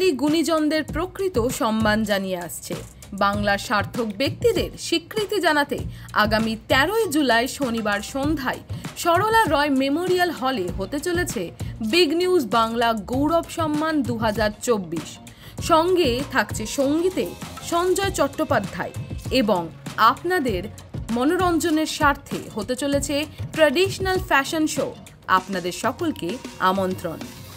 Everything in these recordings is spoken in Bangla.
গুণীজনদের প্রকৃত সম্মান জানিয়ে আসছে। বাংলার সার্থক ব্যক্তিদের স্বীকৃতি জানাতে আগামী 13ই জুলাই শনিবার সন্ধ্যায় সরলা রয় মেমোরিয়াল হলে হতে চলেছে বিগ নিউজ বাংলা গৌরব সম্মান 2024। সঙ্গে থাকছে সঙ্গীতে সঞ্জয় চট্টোপাধ্যায় এবং আপনাদের মনোরঞ্জনের স্বার্থে হতে চলেছে ট্র্যাডিশনাল ফ্যাশন শো। আপনাদের সকলকে আমন্ত্রণ।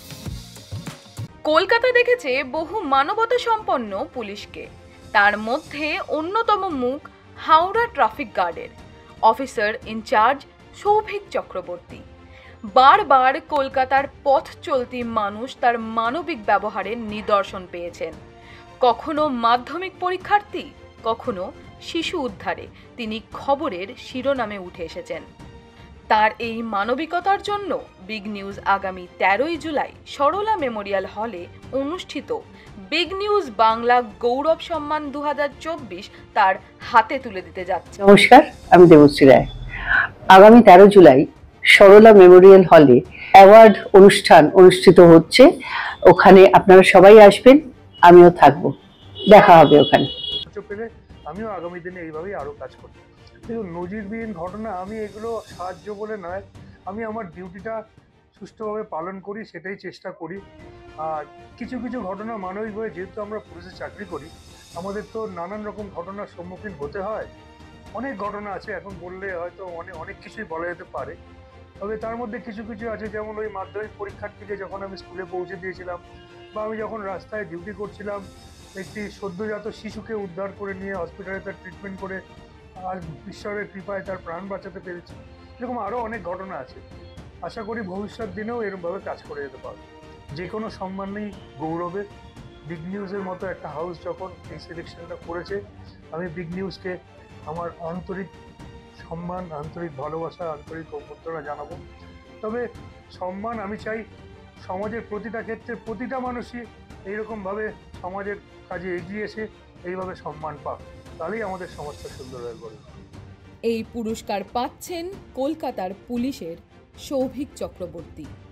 কলকাতা দেখেছে বহু মানবতা সম্পন্ন পুলিশকে, তার মধ্যে অন্যতম মুখ হাওড়া ট্রাফিক গার্ডের অফিসার ইনচার্জ সৌভিক চক্রবর্তী। বারবার কলকাতার পথ চলতি মানুষ তার মানবিক ব্যবহারের নিদর্শন পেয়েছেন। কখনো মাধ্যমিক পরীক্ষার্থী, কখনো শিশু উদ্ধারে তিনি খবরের শিরোনামে উঠে এসেছেন। তার এই মানবিকতার জন্য বিগ নিউজ আগামী 13ই জুলাই সরলা মেমোরিয়াল হলে অনুষ্ঠিত বিগ নিউজ বাংলা গৌরব সম্মান 2024 তার হাতে তুলে দিতে যাচ্ছে। নমস্কার, আমি দেবশ্রী রায়। আগামী 13 জুলাই সরলা মেমোরিয়াল হলে অ্যাওয়ার্ড অনুষ্ঠান অনুষ্ঠিত হচ্ছে। ওখানে আপনারা সবাই আসবেন, আমিও থাকবো, দেখা হবে ওখানে। আমিও আগামী দিনে এইভাবেই আরো কাজ করব। দেখুন, নজিরবিহীন ঘটনা, আমি এগুলো সাহায্য বলে নয়, আমি আমার ডিউটিটা সুষ্ঠুভাবে পালন করি, সেটাই চেষ্টা করি। আর কিছু কিছু ঘটনা মানবিকভাবে, যেহেতু আমরা পুলিশে চাকরি করি, আমাদের তো নানান রকম ঘটনার সম্মুখীন হতে হয়। অনেক ঘটনা আছে, এখন বললে হয়তো অনেক কিছুই বলা যেতে পারে। তবে তার মধ্যে কিছু কিছু আছে, যেমন ওই মাধ্যমিক পরীক্ষার্থীকে যখন আমি স্কুলে পৌঁছে দিয়েছিলাম, বা আমি যখন রাস্তায় ডিউটি করছিলাম, একটি সদ্যজাত শিশুকে উদ্ধার করে নিয়ে হসপিটালে তার ট্রিটমেন্ট করে আর ঈশ্বরের কৃপায় তার প্রাণ বাঁচাতে পেরেছি। এরকম আরও অনেক ঘটনা আছে। আশা করি ভবিষ্যৎ দিনেও এরকমভাবে কাজ করে যেতে পারবো। যে কোনো সম্মানই গৌরবের। বিগ নিউজের মতো একটা হাউস যখন এই সিলেকশনটা করেছে, আমি বিগ নিউজকে আমার আন্তরিক সম্মান, আন্তরিক ভালোবাসা, আন্তরিক অভ্যর্থনা জানাবো। তবে সম্মান আমি চাই সমাজের প্রতিটা ক্ষেত্রে প্রতিটা মানুষই এইরকমভাবে সমাজের কাজে এগিয়ে এসে এইভাবে সম্মান পাক, তাহলেই আমাদের সমাজটা সুন্দর হয়ে পড়ে। এই পুরস্কার পাচ্ছেন কলকাতার পুলিশের সৌভিক চক্রবর্তী।